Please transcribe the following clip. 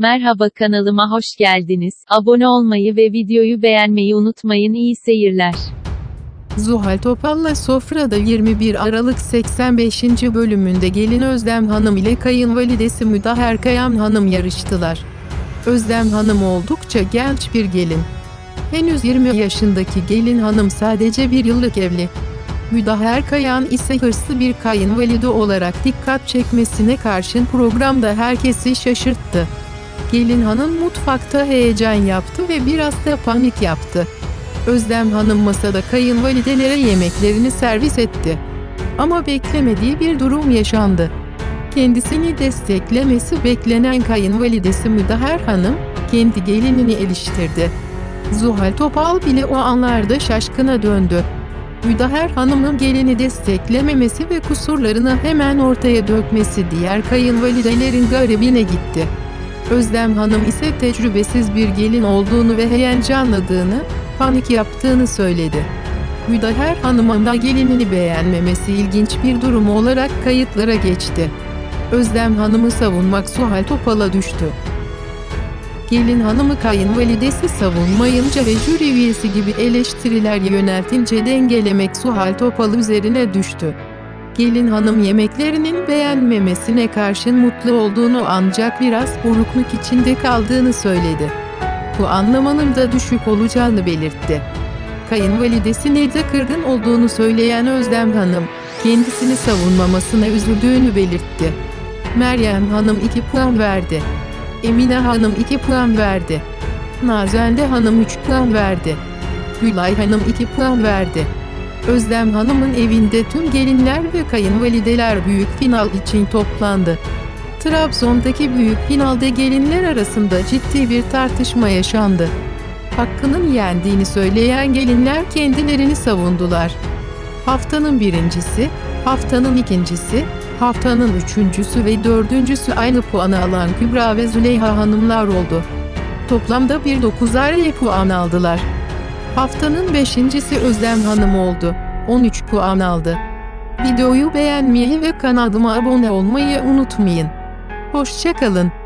Merhaba, kanalıma hoş geldiniz. Abone olmayı ve videoyu beğenmeyi unutmayın. İyi seyirler. Zuhal Topal'la Sofra'da 21 Aralık 85. bölümünde gelin Özlem Hanım ile kayınvalidesi Müdaher Kayan Hanım yarıştılar. Özlem Hanım oldukça genç bir gelin. Henüz 20 yaşındaki gelin hanım sadece bir yıllık evli. Müdaher Kayan ise hırslı bir kayınvalide olarak dikkat çekmesine karşın programda herkesi şaşırttı. Gelin hanım mutfakta heyecan yaptı ve biraz da panik yaptı. Özlem Hanım masada kayınvalidelere yemeklerini servis etti. Ama beklemediği bir durum yaşandı. Kendisini desteklemesi beklenen kayınvalidesi Müdaher Hanım, kendi gelinini eleştirdi. Zuhal Topal bile o anlarda şaşkına döndü. Müdaher Hanım'ın gelini desteklememesi ve kusurlarını hemen ortaya dökmesi diğer kayınvalidelerin garibine gitti. Özlem Hanım ise tecrübesiz bir gelin olduğunu ve heyecanladığını, panik yaptığını söyledi. Müdaher Hanım'ın da gelinini beğenmemesi ilginç bir durum olarak kayıtlara geçti. Özlem Hanım'ı savunmak Zuhal Topal'a düştü. Gelin hanımı kayınvalidesi savunmayınca ve jüri üyesi gibi eleştiriler yöneltince dengelemek Zuhal Topal üzerine düştü. Gelin hanım yemeklerinin beğenmemesine karşın mutlu olduğunu ancak biraz burukluk içinde kaldığını söyledi. Puanlamanın da düşük olacağını belirtti. Kayınvalidesine de kırgın olduğunu söyleyen Özlem Hanım, kendisini savunmamasına üzüldüğünü belirtti. Meryem Hanım 2 puan verdi. Emine Hanım 2 puan verdi. Nazende Hanım 3 puan verdi. Gülay Hanım 2 puan verdi. Özlem Hanım'ın evinde tüm gelinler ve kayınvalideler büyük final için toplandı. Trabzon'daki büyük finalde gelinler arasında ciddi bir tartışma yaşandı. Hakkının yendiğini söyleyen gelinler kendilerini savundular. Haftanın birincisi, haftanın ikincisi, haftanın üçüncüsü ve dördüncüsü aynı puanı alan Kübra ve Züleyha hanımlar oldu. Toplamda 9'ar puan aldılar. Haftanın beşincisi Özlem Hanım oldu. 13 puan aldı. Videoyu beğenmeyi ve kanalıma abone olmayı unutmayın. Hoşça kalın.